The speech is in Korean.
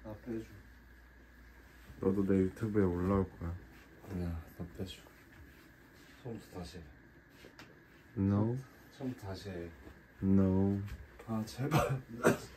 나 빼줘. 너도 내 유튜브에 올라올 거야. 아니야, 나 빼줘. 처음부터 다시 해. No. 처음부터 다시 해. No. 아, 제발.